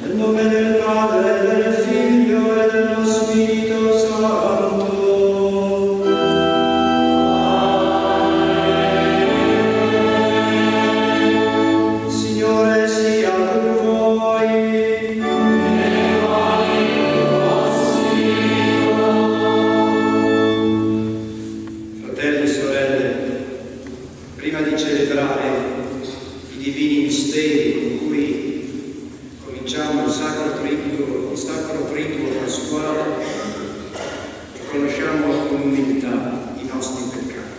Nel nome del Padre, e del Figlio e dello Spirito Santo. Amen. Il Signore sia con voi. E con il tuo spirito. Fratelli e sorelle, prima di celebrare i divini misteri con cui cominciamo il Sacro Triduo Pasquale, riconosciamo con umiltà i nostri peccati.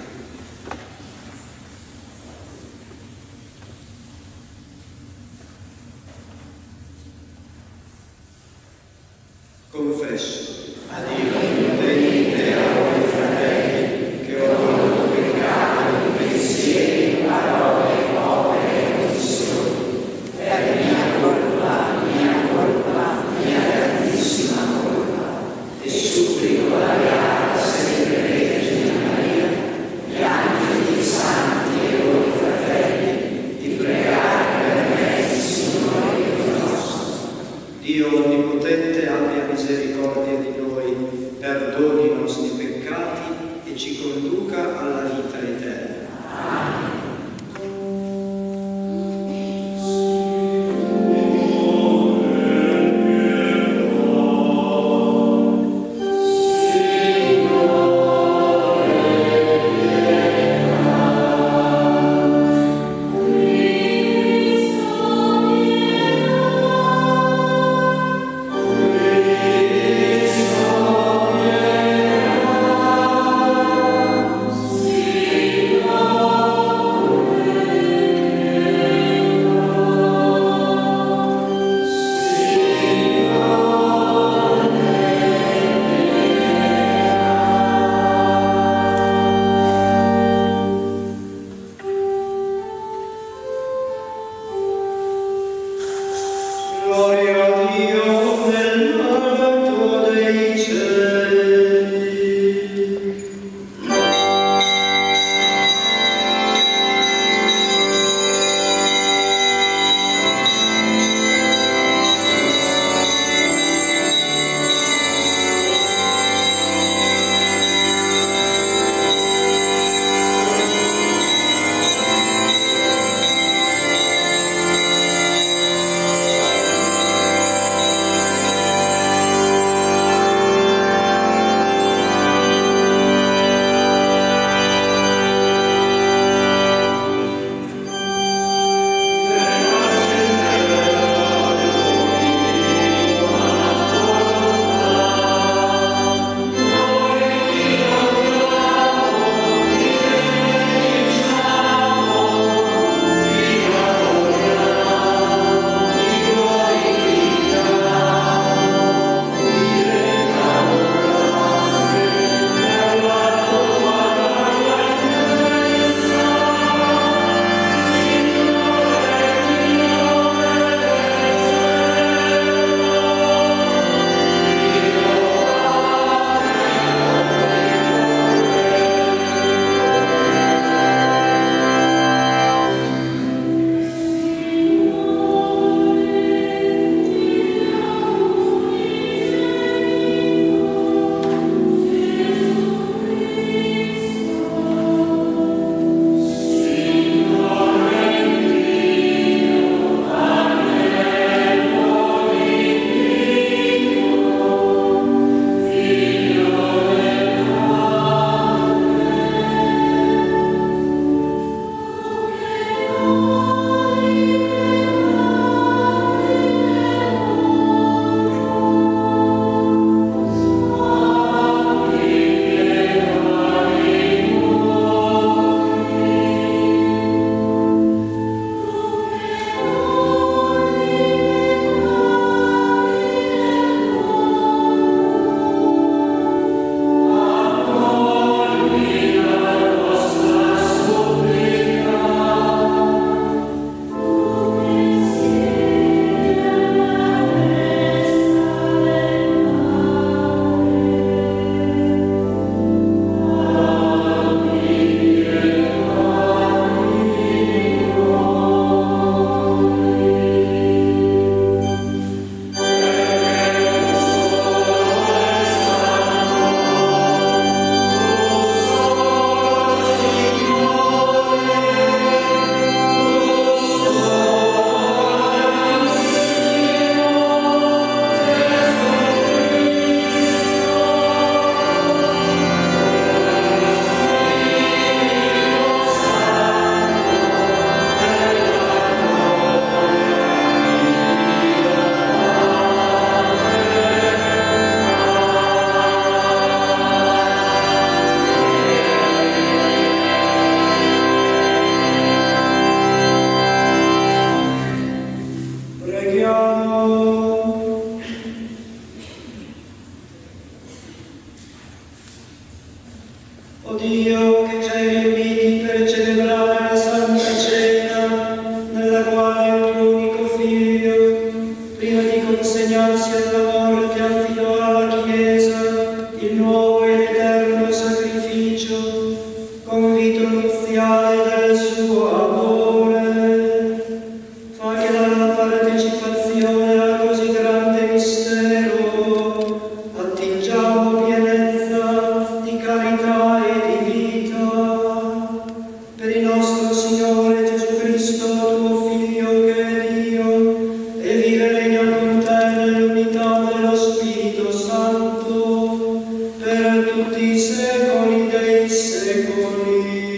Confesso a Dio onnipotente e a voi fratelli che ho commesso peccato in pensieri, parole, opere e omissioni, per mia colpa, mia grandissima colpa, e supplico la Beata sempre Vergine Maria, gli angeli, i santi e voi fratelli, di pregare per me il Signore Dio nostro. Dio onnipotente abbia misericordia di noi, perdoni i nostri peccati e ci conduca alla vita eterna. Amen. O Dio, che ci hai riuniti per celebrare la Santa Cena, nella quale il tuo unico Figlio, prima di consegnarsi alla morte, affidò alla Chiesa il nuovo ed eterno sacrificio, convito nuziale del suo amore. Fa che dalla partecipazione a così grande mistero attingiamo pienezza di carità e di vita. Per il nostro Signore Gesù Cristo, tuo Figlio, che è Dio, e vive e regna con te nell'unità dello Spirito Santo, per tutti i secoli dei secoli.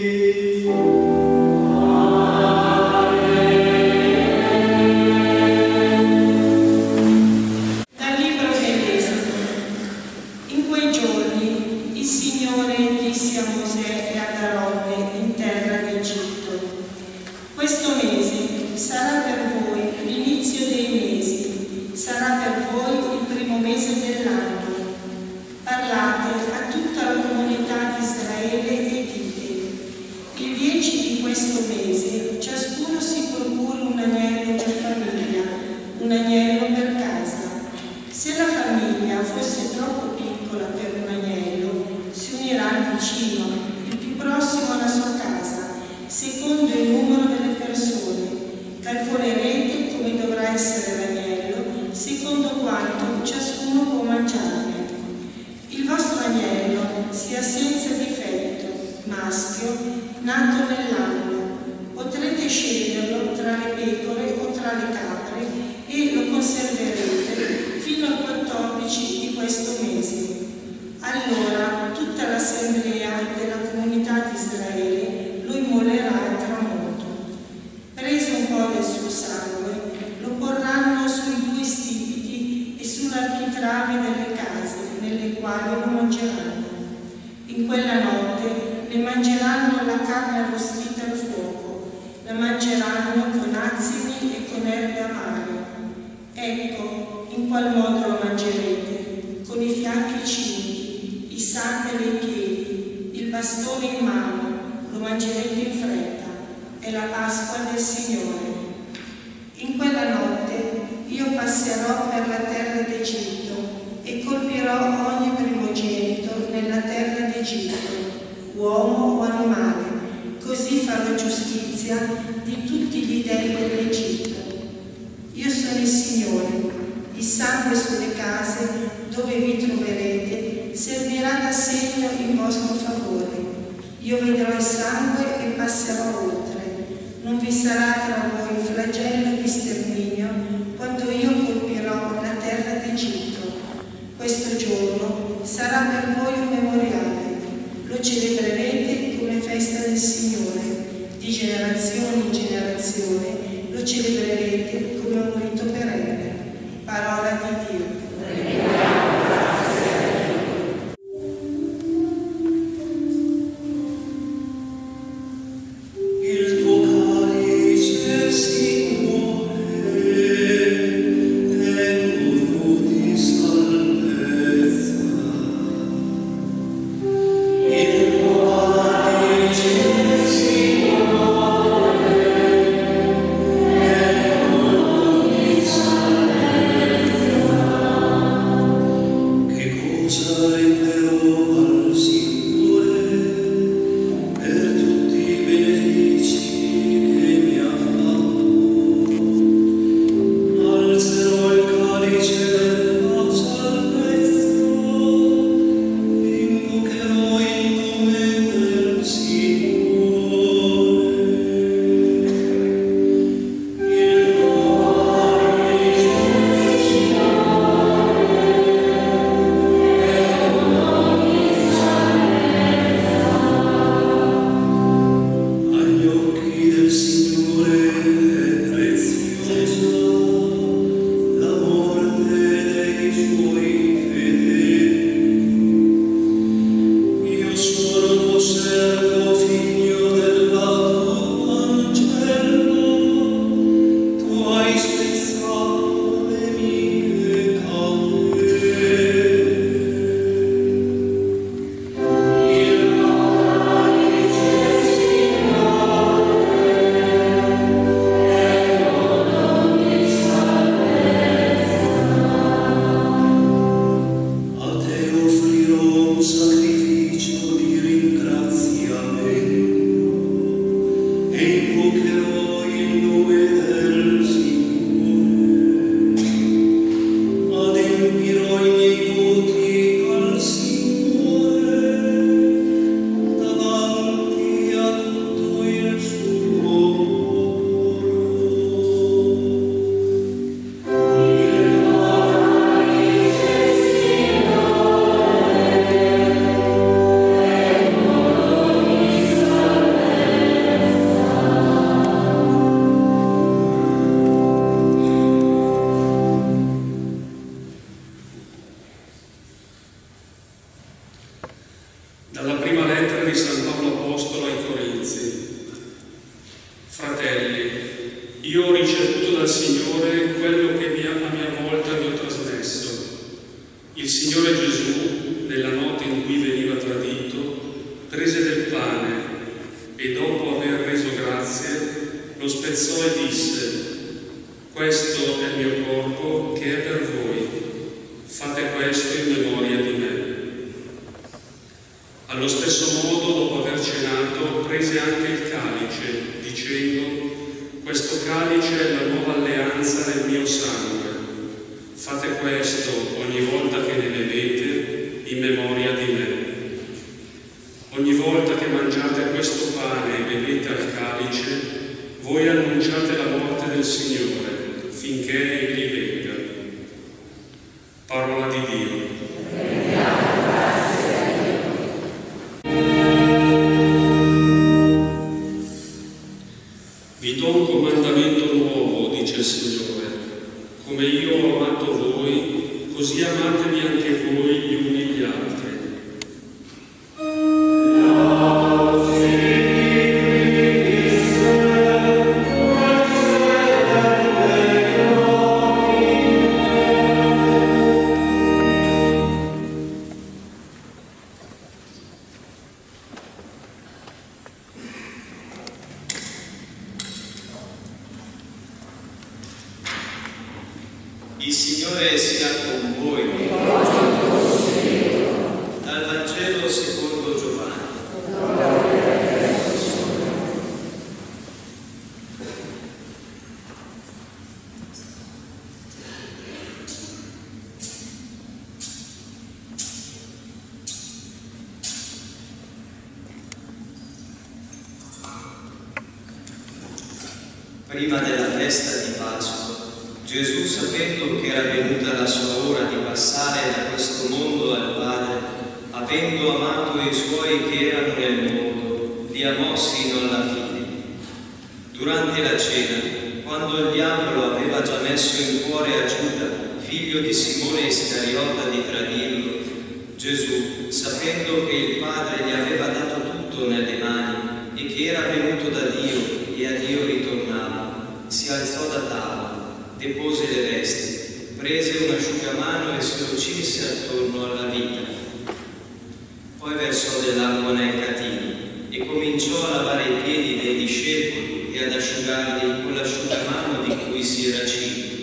Dal libro dell'Esodo. In quei giorni il Signore disse a Mosè e ad Aronne in terra d'Egitto: questo mese sarà per voi l'inizio dei mesi, sarà per voi il primo mese dell'anno. Parlate a tutta la comunità di Israele e dite: il 10 di questo mese ciascuno si procuri un agnello per famiglia, un agnello per casa. Se la famiglia fosse troppo piccola per un agnello, si unirà al vicino, il più prossimo alla sua casa, secondo il numero delle persone. Calcolerete come dovrà essere l'agnello, secondo quanto ciascuno può mangiarne. Il vostro agnello sia senza difetto, maschio, nato nell'anno. Potrete sceglierlo tra le pecore o tra le capre e lo conserverete fino al 14 di questo mese. Allora tutta l'assemblea della comunità di Israele lo immolerà al tramonto. Preso un po' del suo sangue, lo porranno sui due stipiti e sull'architrave delle case nelle quali lo mangeranno. In quella notte ne mangeranno la carne arrostita al fuoco, la mangeranno con azimi e con erbe amare. Ecco in qual modo lo mangerete: con i fianchi cinti, i sandali ai piedi, il bastone in mano, lo mangerete in fretta. È la Pasqua del Signore. In quella notte io passerò per la terra d'Egitto e colpirò ogni primogenito nella terra d'Egitto, uomo o animale, così farò giustizia di tutti gli dei dell'Egitto. Io sono il Signore. Il sangue sulle case dove vi troverete servirà da segno in vostro favore. Io vedrò il sangue e passerò oltre. Non vi sarà tra voi flagello di sterminio quando io colpirò la terra d'Egitto. Questo giorno sarà per voi un memoriale. Lo celebrerete come festa del Signore. Di generazione in generazione lo celebrerete come un rito perenne. Parola di Dio. Il tuo calice si muove Questo è il mio corpo che è per voi. Fate questo in memoria di me. Allo stesso modo, dopo aver cenato, prese anche il calice, dicendo: questo calice è la nuova alleanza nel mio sangue. Fate questo ogni volta che ne bevete in memoria di me. Ogni volta che mangiate questo pane e bevete al calice, voi annunciate la morte del Signore finché Egli venga. Parola di Dio. Vi do un comandamento nuovo, dice il Signore. Come io ho amato voi, così amatevi anche voi gli uni gli altri. Il Signore sia con voi. Dal Vangelo secondo Giovanni. Prima della festa di Pasqua, Gesù, sapendo che era venuta la sua ora di passare da questo mondo al Padre, avendo amato i suoi che erano nel mondo, li amò sino alla fine. Durante la cena, quando il diavolo aveva già messo in cuore a Giuda, figlio di Simone Iscariota, di tradirlo, Gesù, sapendo che il Padre gli aveva dato tutto nelle mani e che era venuto da Dio e a Dio ritornava, si alzò da tavola, depose le vesti, prese un asciugamano e se lo cinse attorno alla vita. Poi versò dell'acqua nel catino e cominciò a lavare i piedi dei discepoli e ad asciugarli con l'asciugamano di cui si era cinto.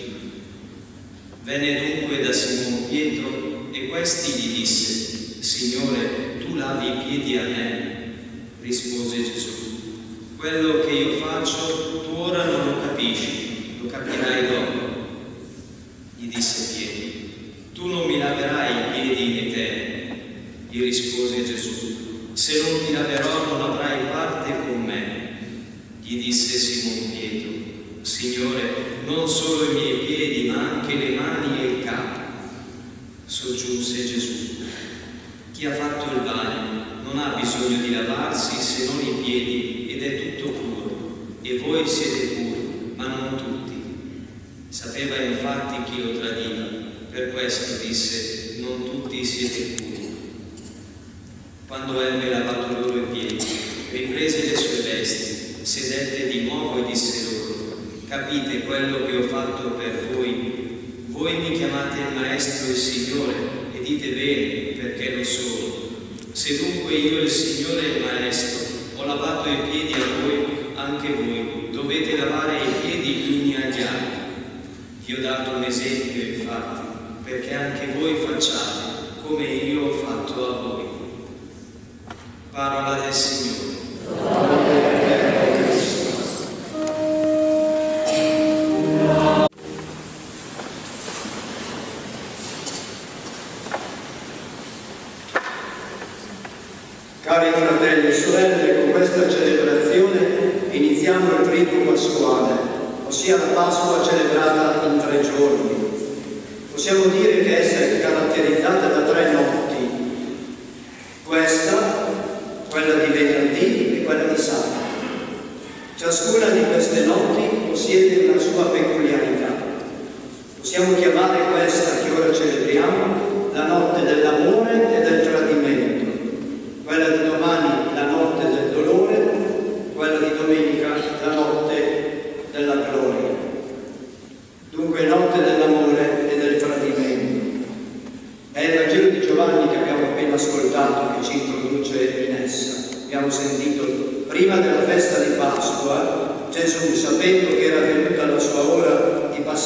Venne dunque da Simon Pietro e questi gli disse: Signore, tu lavi i piedi a me? Rispose Gesù: quello che io faccio tu ora non lo capisci, lo capirai dopo. Gli disse Pietro: tu non mi laverai i piedi in eterno. Gli rispose Gesù: se non ti laverò non avrai parte con me. Gli disse Simon Pietro: Signore, non solo i miei piedi ma anche le mani e il capo. Soggiunse Gesù: chi ha fatto il bagno non ha bisogno di lavarsi se non i piedi ed è tutto puro, e voi siete puri, ma non tutti. Sapeva infatti chi lo tradiva, per questo disse: non tutti siete puri. Quando ebbe lavato loro i piedi, riprese le sue vesti, sedette di nuovo e disse loro: capite quello che ho fatto per voi? Voi mi chiamate il Maestro e il Signore, e dite bene, perché lo sono. Se dunque io, il Signore e il Maestro, ho lavato i piedi a voi, anche voi dovete lavare i piedi gli uni agli altri. Vi ho dato un esempio, infatti, perché anche voi facciate come io ho fatto a voi. Parola del Signore. Cari fratelli e sorelle, con questa celebrazione iniziamo il rito pasquale, ossia la Pasqua celebrata in 3 giorni. Possiamo dire che essa è caratterizzata da 3 notti: questa, quella di venerdì e quella di sabato. Ciascuna di queste notti possiede una sua peculiarità. Possiamo chiamare questa che ora celebriamo la notte dell'amore e del tradimento, quella di domani la notte del dolore, quella di domenica la notte della gloria. Dunque notte dell'amore e del tradimento. È il Vangelo di Giovanni che abbiamo appena ascoltato che ci introduce in essa. Abbiamo sentito prima della festa di Pasqua Gesù, sapendo che era venuta la sua ora di passare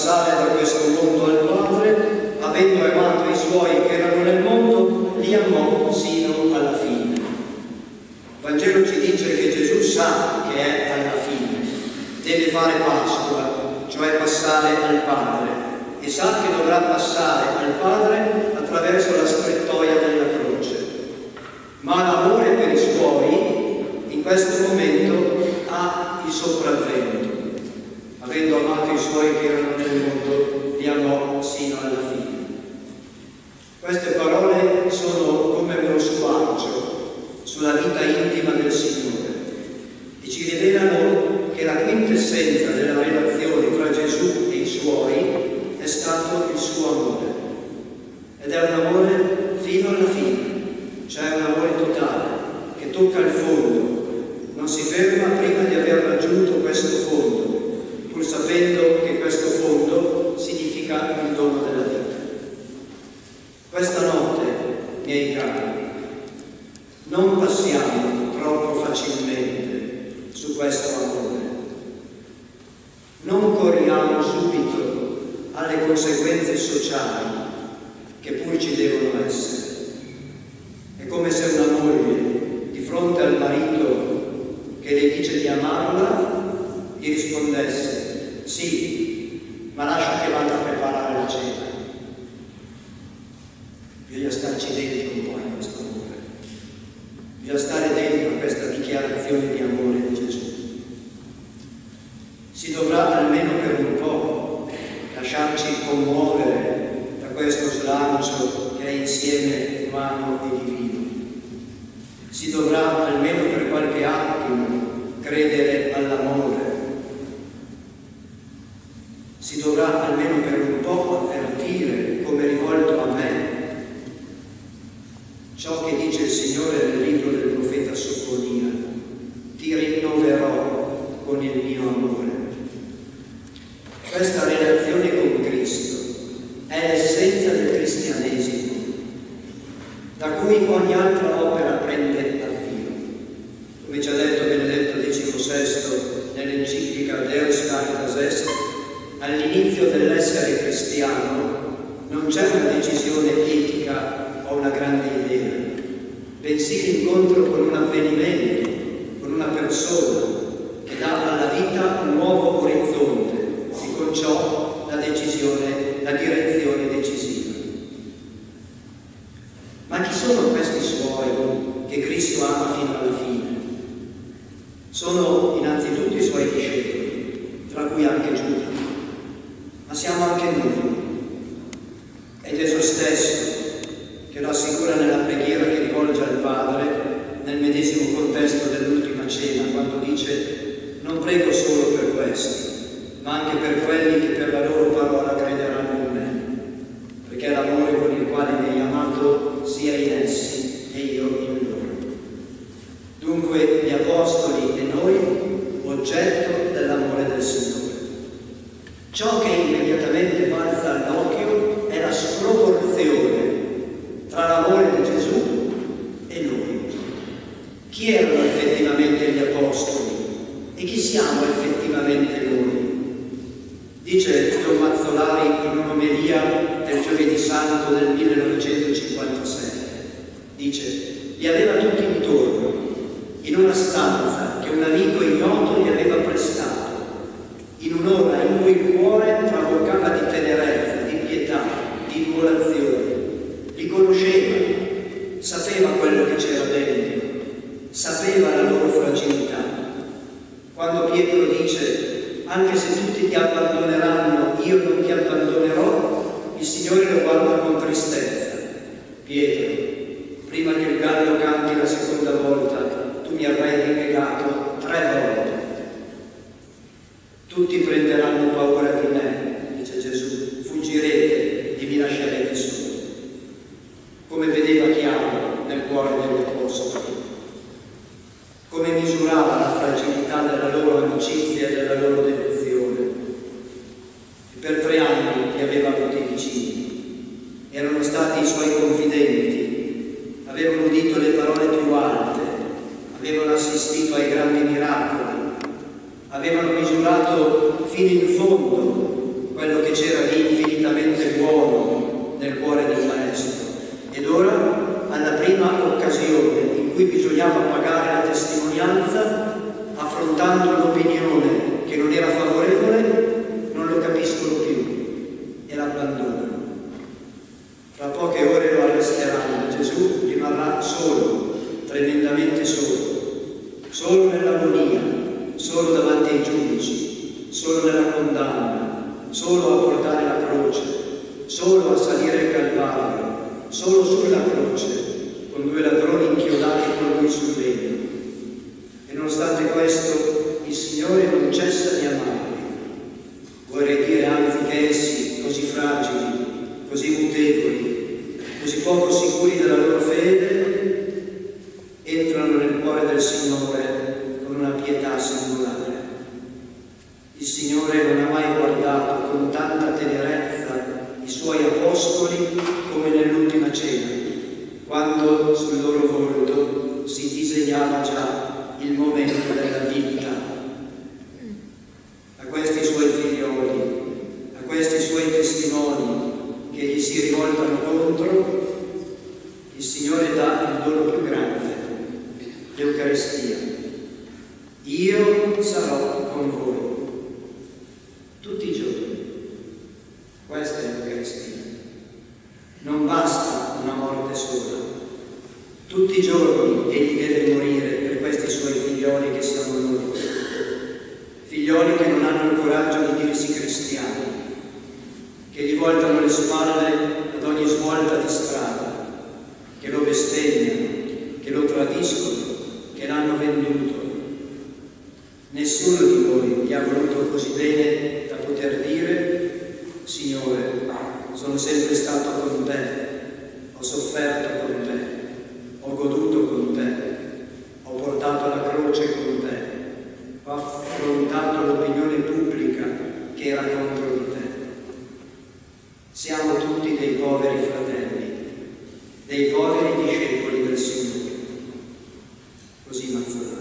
passare da questo mondo al Padre, avendo amato i suoi che erano nel mondo, li amò sino alla fine. Il Vangelo ci dice che Gesù sa che è alla fine, deve fare Pasqua, cioè passare al Padre, e sa che dovrà passare al Padre attraverso la strettoia della croce. Ma l'amore per i suoi in questo momento ha il sopravvento. Avendo amato i suoi che erano nel mondo, li amò sino alla fine. Queste parole sono come uno squarcio sulla vita intima del Signore e ci rivelano che la quintessenza della relazione tra Gesù e i suoi è stato il suo amore. Ed è un amore fino alla fine, cioè un amore totale, che tocca il fondo, non si ferma prima di aver raggiunto questo fondo, pur sapendo che questo fondo significa il dono della vita. Questa notte, miei cari, non passiamo troppo facilmente su questo amore. Non corriamo subito alle conseguenze sociali che pur ci devono essere. È come se una moglie, di fronte al marito che le dice di amarla, gli rispondesse: sì, ma lascia che vada a preparare la cena. Bisogna starci dentro un po' in questo amore. Bisogna stare dentro a questa dichiarazione di amore di Gesù. Si dovrà almeno per un po' lasciarci commuovere da questo slancio che è insieme umano e divino. Si dovrà almeno per qualche attimo credere all'amore. Si dovrà almeno per un po' avvertire come rivolto a me ciò che dice il Signore nel libro del profeta Sofonia: ti rinnoverò con il mio amore. Questa relazione con Cristo è l'essenza del cristianesimo, da cui ogni altra opera prende avvio. Come ci ha detto Benedetto XVI nell'enciclica Deus Caritas Est, all'inizio dell'essere cristiano non c'è una decisione etica o una grande idea, bensì l'incontro con un avvenimento, con una persona che dà alla vita un nuovo orizzonte e con ciò la direzione decisiva. Ma chi sono questi suoi che Cristo ama fino alla fine? Sono innanzitutto i suoi discepoli, tra cui anche Giuda, ma siamo anche noi. È Gesù stesso che lo assicura nella preghiera che rivolge al Padre nel medesimo contesto dell'ultima cena, quando dice: non prego solo per questi, ma anche per quelli che per la loro parola crederanno in me, perché l'amore con il quale mi hai amato sia in essi e io in loro. Dunque gli apostoli e noi, oggetto dell'amore del Signore. Ciò che immediatamente balza all'occhio è la sproporzione tra l'amore di Gesù e noi. Chi erano effettivamente gli apostoli e chi siamo effettivamente noi? Dice Don Mazzolari in un'omelia del Giovedì Santo del 1957. Dice: li aveva tutti intorno, in una stanza che un amico ignoto gli aveva prestato, in un'ora in cui il cuore traboccava di tenerezza, di pietà, di immolazione. Li conosceva, sapeva quello che c'era dentro, sapeva la loro fragilità. Quando Pietro dice: anche se tutti ti abbandoneranno, io non ti abbandonerò, il Signore lo guarda con tristezza. Pietro, prima che il gallo canti la seconda volta, tu mi avrai rinnegato 3 volte. Tutti prenderanno paura di me, dice Gesù, fuggirete e mi lascerete solo. Come vedeva chiaro nel cuore degli apostoli, come misurava la fragilità della loro amicizia e della loro devozione. E per 3 anni li aveva avuti vicini, erano stati i suoi confidenti, avevano udito le parole più alte, avevano assistito ai grandi miracoli, avevano misurato fino in fondo quello che c'era fragili, così mutevoli, così poco sicuri della loro fede, entrano nel cuore del Signore con una pietà singolare. Il Signore non ha mai guardato con tanta tenerezza i Suoi apostoli come nell'ultima cena, quando sul loro volto si disegnava già il momento della vita. A questi Suoi figlioli, a questi Suoi testimoni che gli si rivoltano contro, il Signore dà il dono più grande, l'Eucaristia. Io sarò con voi tutti i giorni. Questa è l'Eucaristia. Non basta una morte sola. Tutti i giorni Egli deve morire per questi Suoi figlioli che siamo noi. Figlioli che non hanno il coraggio di dirsi cristiani, che gli voltano le spalle ad ogni svolta di strada, che lo bestemmiano, che lo tradiscono, che l'hanno venduto. Nessuno di noi gli ha voluto così bene da poter dire: Signore, sono sempre stato con te, ho sofferto con te, ho goduto con te, ho portato la croce con te, ho affrontato l'opinione pubblica che era contro di te. Siamo tutti dei poveri fratelli, dei poveri discepoli del Signore. Così Mazzolari.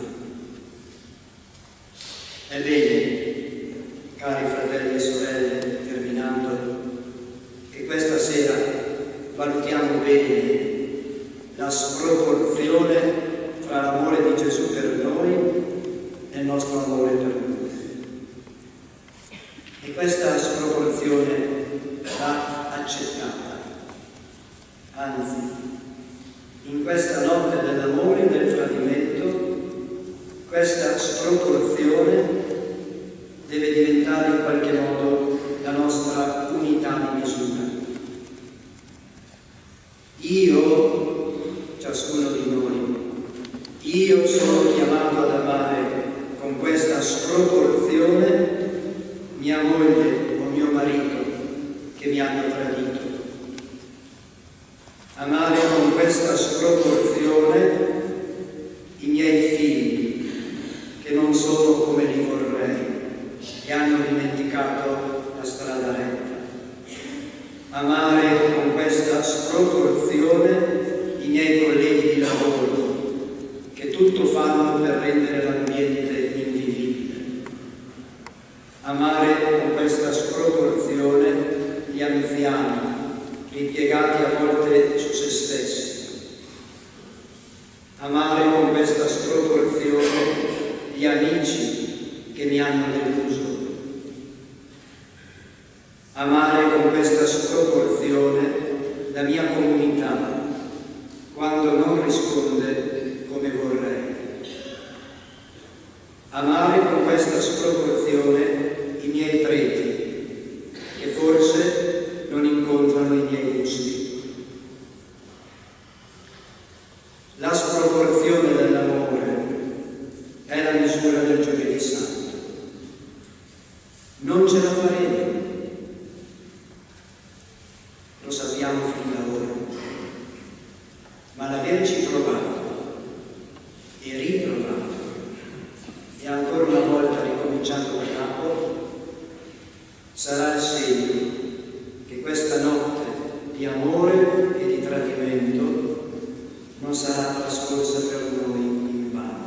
Ebbene, cari fratelli e sorelle, terminando, che questa sera valutiamo bene la sproporzione tra l'amore di Gesù per noi e il nostro amore per Lui. E questa sproporzione va accettata. Anzi, in questa notte dell'amore e del tradimento, questa sproporzione deve diventare in qualche modo la nostra unità di misura. Io, ciascuno di noi, io sono chiamato ad amare con questa sproporzione mia moglie o mio marito che mi hanno tradito. Amare con questa sproporzione i miei figli che non sono come li vorrei e hanno dimenticato la strada retta. Amare con questa sproporzione i miei colleghi di lavoro che tutto fanno per rendere l'ambiente invivibile. Amare con questa sproporzione gli anziani ripiegati a volte su se stessi. Amare con questa sproporzione gli amici che mi hanno deluso. Amare con questa sproporzione la mia comunità quando non risponde come vorrei. Amare con questa sproporzione i miei preti che forse non incontrano i miei gusti. La sproporzione dell'amore è la misura del Giovedì Santo. Non ce la faremo. Lo sappiamo fin da ora. Ma l'averci provato e riprovato e ancora una volta ricominciato da capo sarà il segno che questa notte di amore e di tradimento non sarà trascorsa per noi in vano.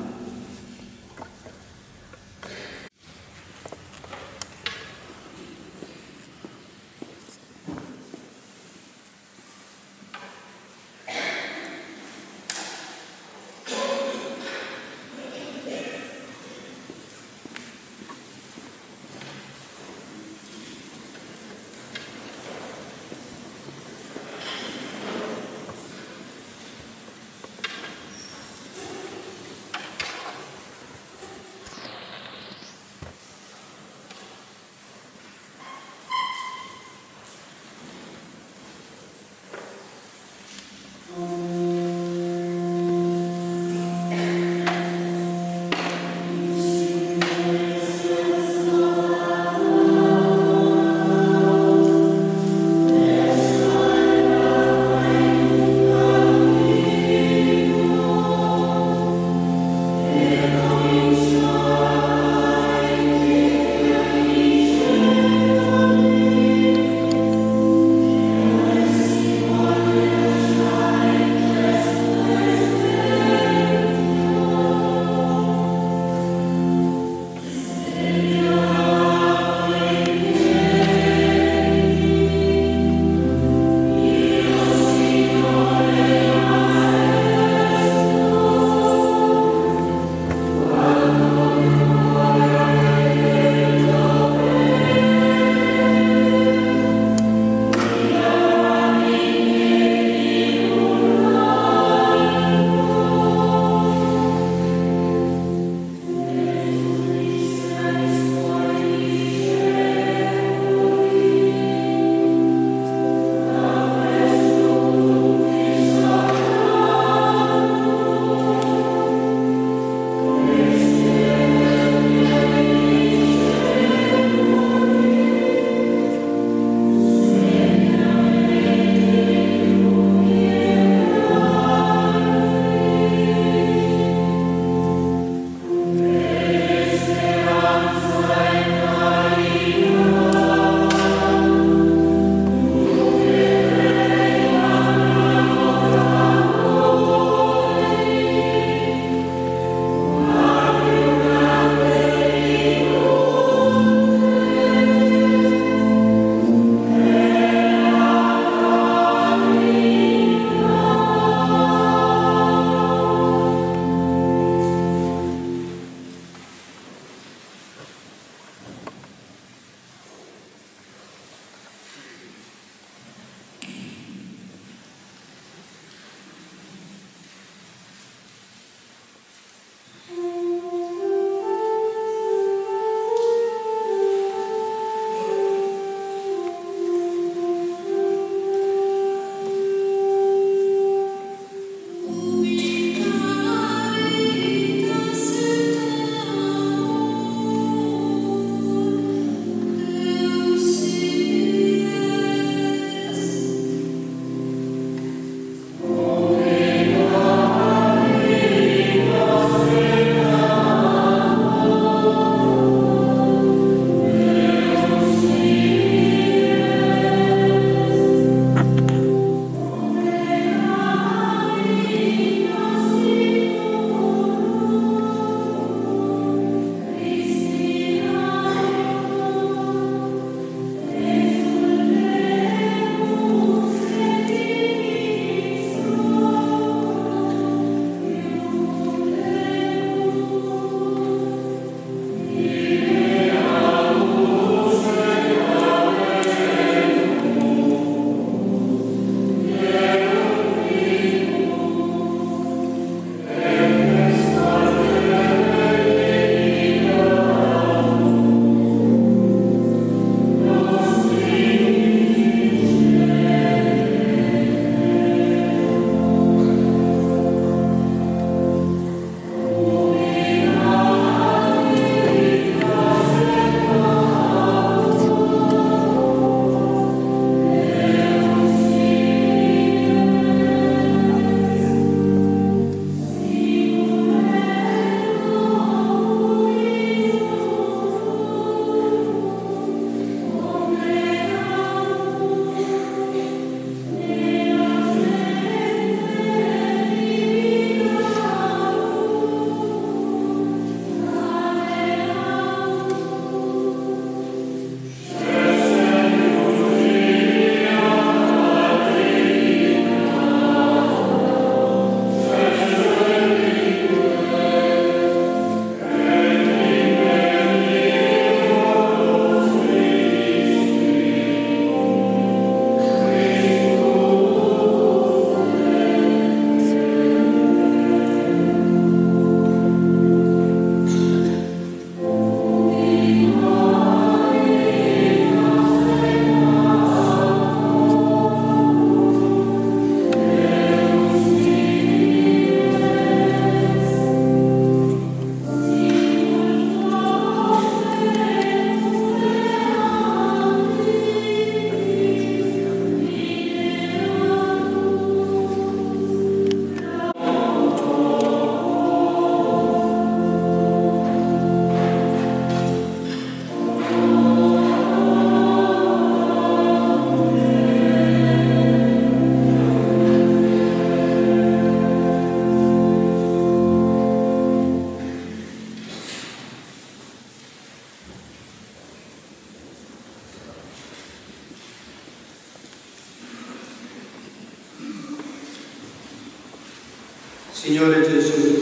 Signore Gesù,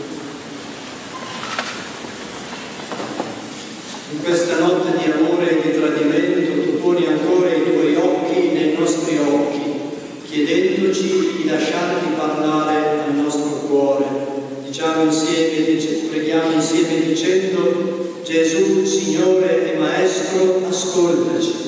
in questa notte di amore e di tradimento tu poni ancora i tuoi occhi nei nostri occhi, chiedendoci di lasciarti parlare al nostro cuore. Diciamo insieme, preghiamo insieme dicendo: Gesù, Signore e Maestro, ascoltaci.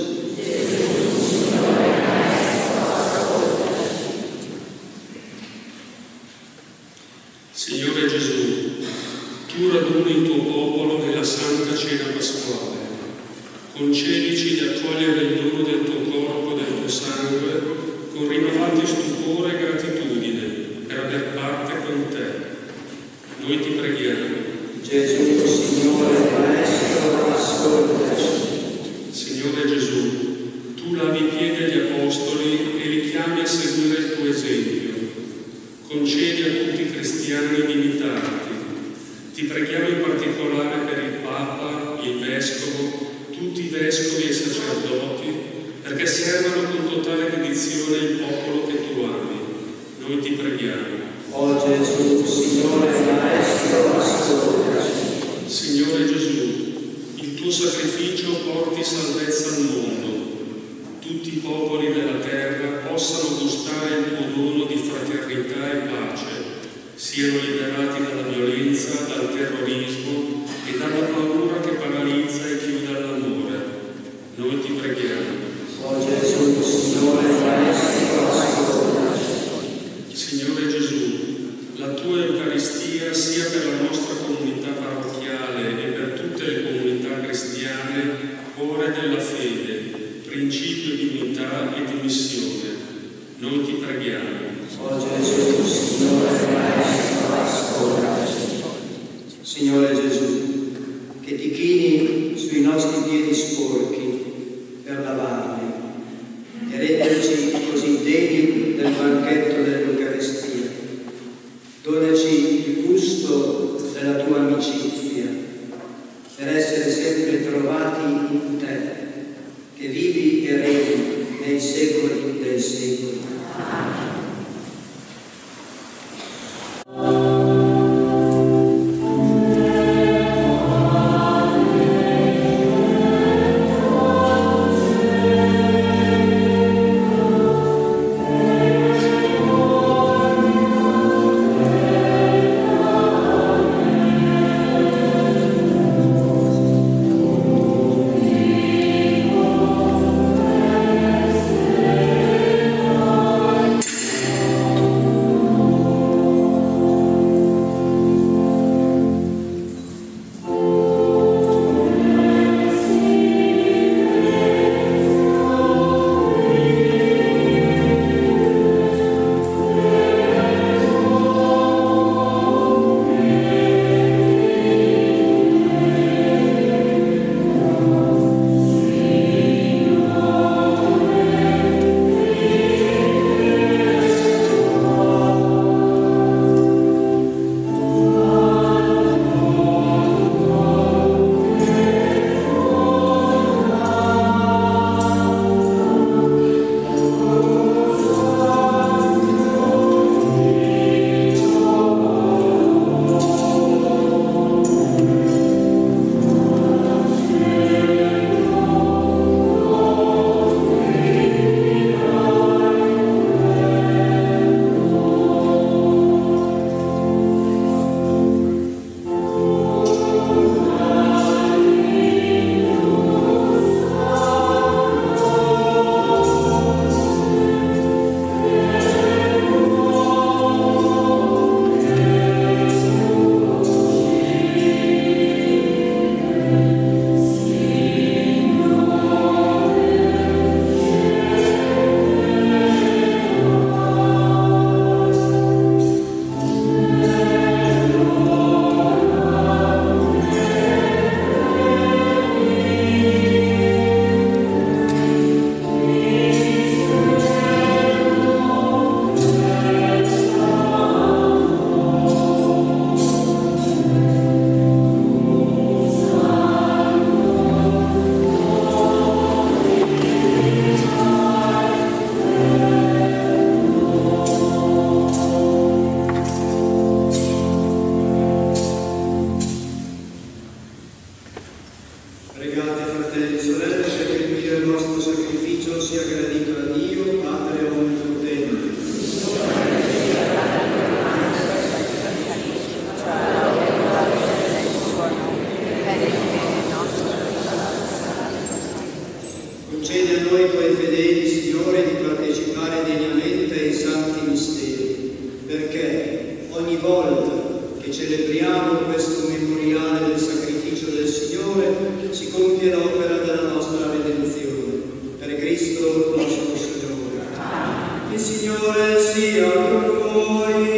Signore Gesù, tu raduni il tuo popolo nella Santa Cena Pasquale. Concedici di accogliere il dono del tuo corpo e del tuo sangue con rinnovati stupore e gratitudine per aver parte con te. Noi ti preghiamo. Gesù, Signore e Maestro, ascoltaci. Signore Gesù, tu lavi i piedi agli Apostoli e li chiami a seguire il tuo esempio. Concedi a tutti i cristiani di imitarti. Ti preghiamo in particolare per il Papa, il Vescovo, tutti i Vescovi e sacerdoti, perché servano con totale dedizione il popolo che tu ami. Noi ti preghiamo. O Gesù, Signore e Maestro, ascoltaci. Signore Gesù, il tuo sacrificio porti salvezza al mondo. Tutti i popoli della terra possano gustare il tuo dono di fraternità e pace, siano liberati dalla violenza, dal terrorismo e dalla paura che paralizza e chiude all'amore. Noi ti preghiamo. O Gesù, Signore e Maestro, ascoltaci. Signore Gesù, la tua Eucaristia sia per la nostra comunità parrocchiale e per tutte le comunità cristiane cuore della fede, principio di unità e di missione. Noi ti preghiamo. O Gesù, Signore e Maestro, ascoltaci. Signore Gesù, che ti chini sui nostri piedi sporchi per lavarli e renderci così degni del banchetto dell'Eucaristia. Donaci il gusto della tua amicizia per essere sempre trovati in te, che vivi e regni nei secoli dei secoli. volta che celebriamo questo memoriale del sacrificio del Signore si compie l'opera della nostra redenzione. Per Cristo nostro Signore. Il Signore sia con voi.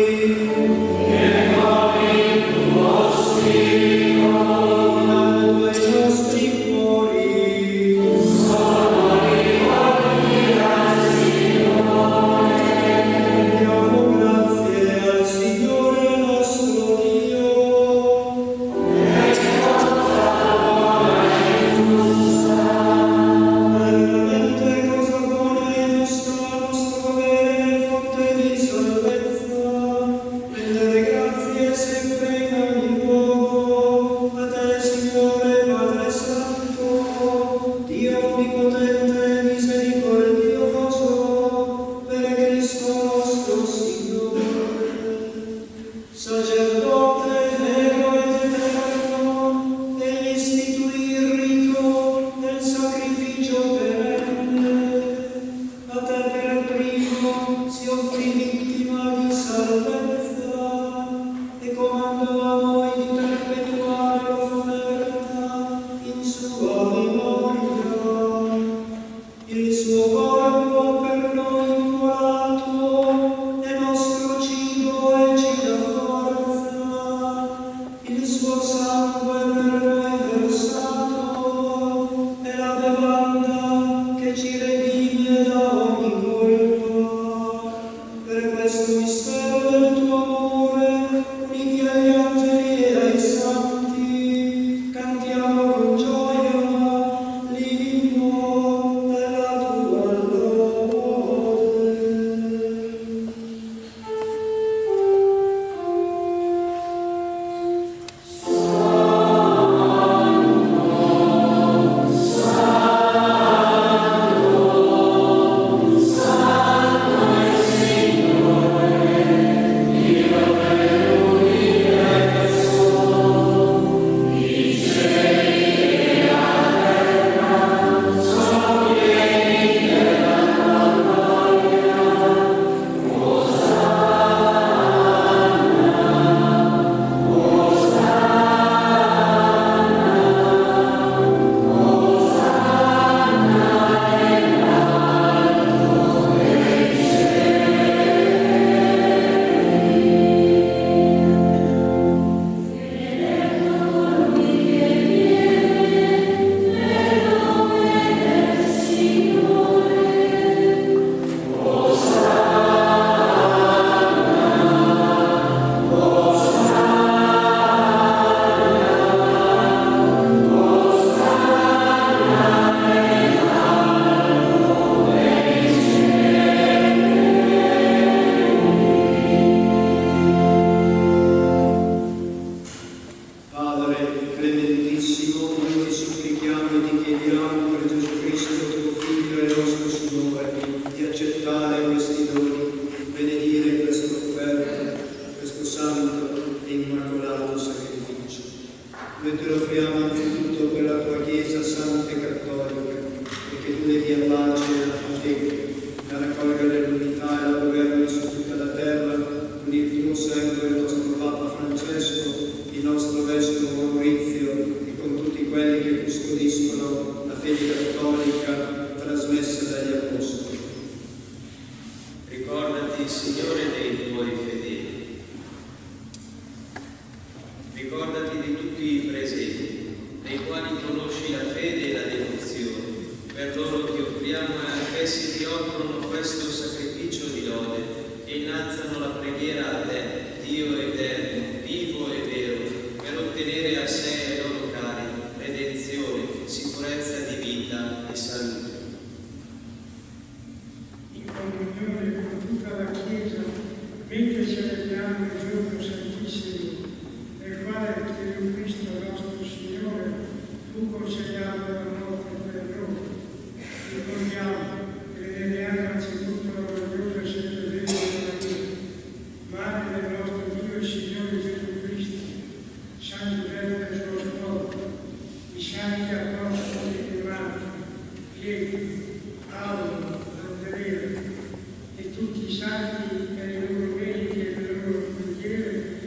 Tutti i santi per i loro meriti e le loro preghiere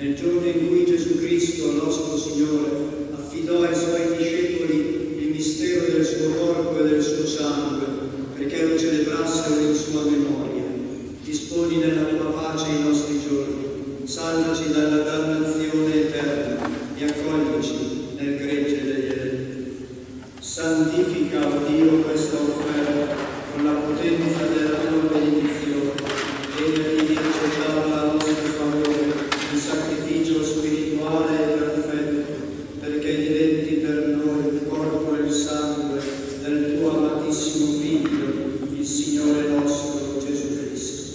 nel giorno in cui Gesù Cristo, nostro Signore, affidò ai Suoi discepoli il mistero del suo corpo e del suo sangue, perché lo celebrassero in sua memoria. Disponi nella tua pace i nostri giorni, salvaci dalla dannazione eterna e accoglici nel gregge degli eletti. Santifica, o Dio, questa offerta con la potenza della tua benedizione e ridircetala a nostro favore in sacrificio spirituale e perfetto, perché diventi per noi il corpo e il sangue del tuo amatissimo Figlio, il Signore nostro Gesù Cristo.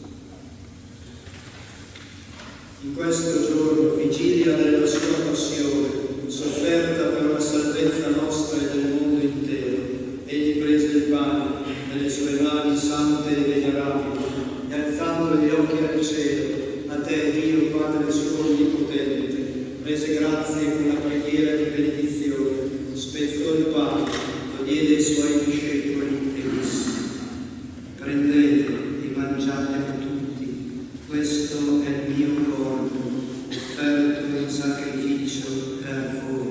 In questo giorno, vigilia della sua passione, sofferta per la salvezza nostra e del mondo intero, egli prese il pane nelle sue mani sante e venerabili e alzando gli occhi al cielo, a te, Dio Padre suo onnipotente, prese grazie con la preghiera di benedizione, spezzò il pane, lo diede ai suoi discepoli e disse: prendete e mangiatene tutti, questo è il mio corpo, offerto in sacrificio per voi.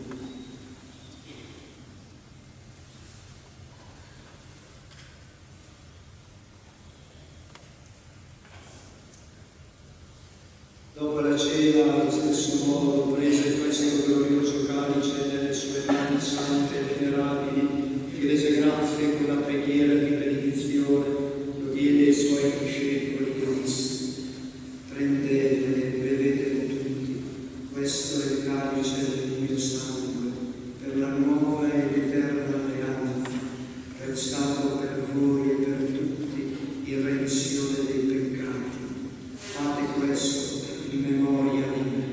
Dopo la cena, allo stesso modo, prese questo glorioso calice nelle sue mani sante e venerabili, chiese grazie con la preghiera di benedizione, lo diede ai suoi discepoli e disse: prendete e bevete tutti, questo è il calice del mio sangue, per la nuova ed eterna alleanza, versato per voi e per tutti in remissione dei peccati. Fate questo in memoria di me.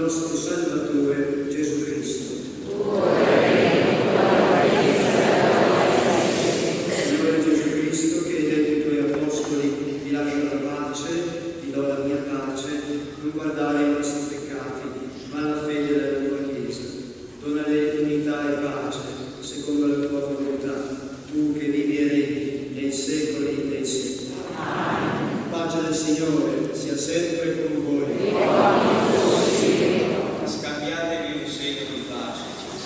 nostro Salvatore Gesù Cristo. Signore Gesù Cristo, che hai detto ai tuoi apostoli: vi lascio la pace, vi do la mia pace, non guardare i nostri peccati, ma alla fede della tua Chiesa. Donale unità e pace, secondo la tua volontà, tu che vivi e regni nei secoli dei secoli. Pace del Signore sia sempre con voi. Scambiatevi un segno di pace.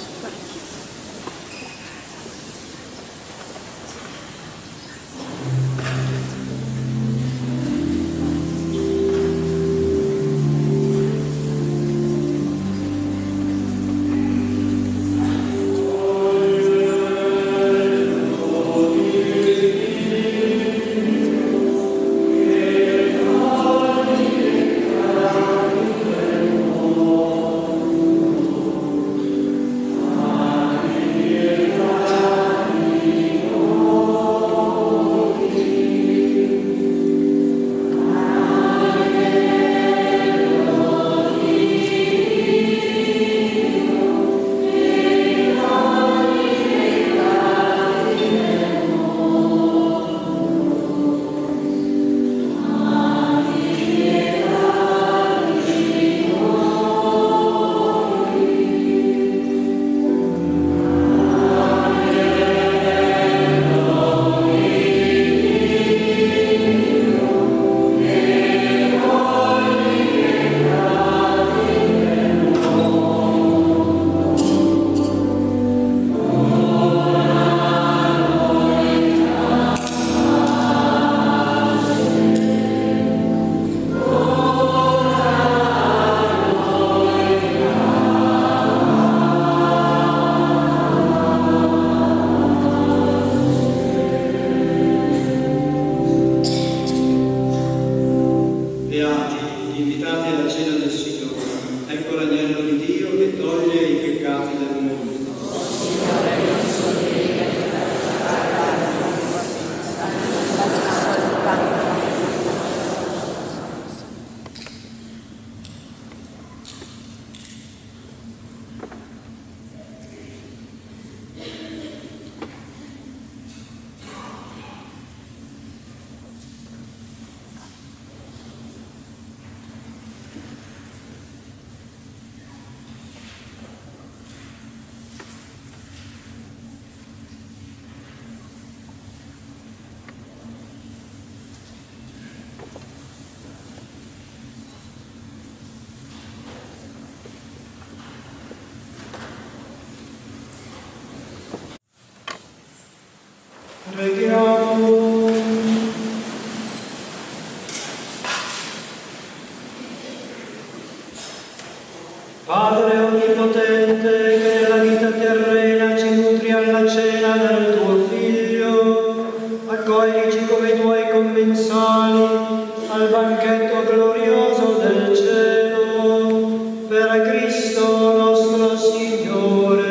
Preghiamo. Padre onnipotente, che nella vita terrena ci nutri alla cena del tuo Figlio, accoglici come i tuoi commensali al banchetto glorioso del cielo, per Cristo nostro Signore.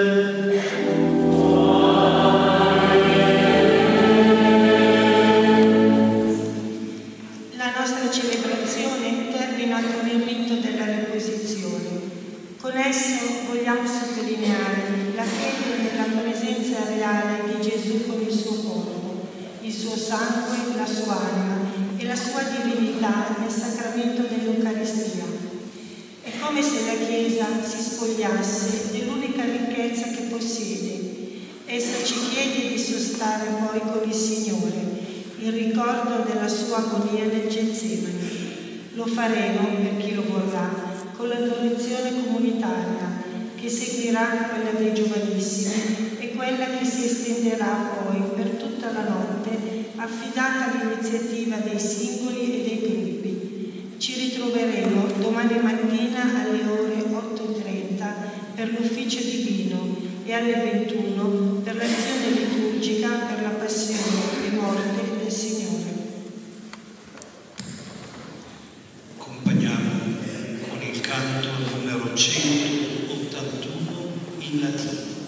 La nostra celebrazione termina con il rito della reposizione. Con esso vogliamo sottolineare la fede nella presenza reale di Gesù con il suo corpo, il suo sangue, la sua anima e la sua divinità nel sacramento dell'Eucaristia. È come se la Chiesa si spogliasse dell'unica ricchezza che possiede. Essa ci chiede di sostare poi con il Signore, in ricordo della sua agonia nel Getsemani. Lo faremo, per chi lo vorrà, con l'adorazione comunitaria, che seguirà quella dei giovanissimi e quella che si estenderà poi per tutta la notte, affidata all'iniziativa dei singoli e dei gruppi. Ci ritroveremo domani mattina alle ore 8:30 per l'ufficio divino e alle 21 per l'azione liturgica per la passione e morte del Signore. Accompagniamo con il canto numero 181 in latino.